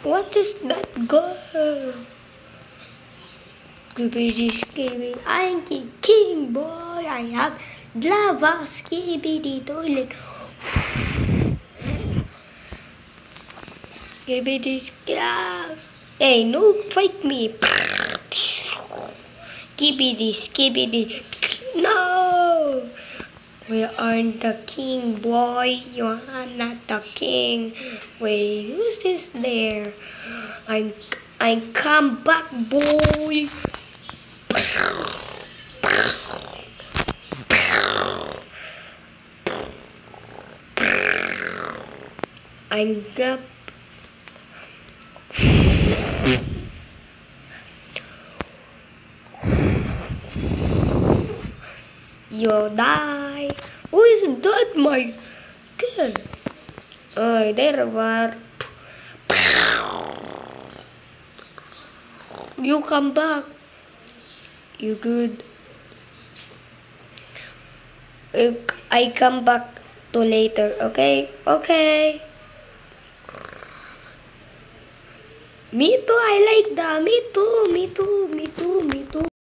What is that girl? Skibidi skibidi, I'm king boy. I have lava skibidi toilet. Skibidi skab. Hey, no, fight me. Skibidi skibidi. No. We aren't the king, boy. You are not the king. Wait, who's this there? I come back, boy. I'm up. You'll die. Who is that, my girl? Oh, there were. You come back. You good. I come back to later, okay? Okay. Me too, I like that. Me too, me too, me too, me too.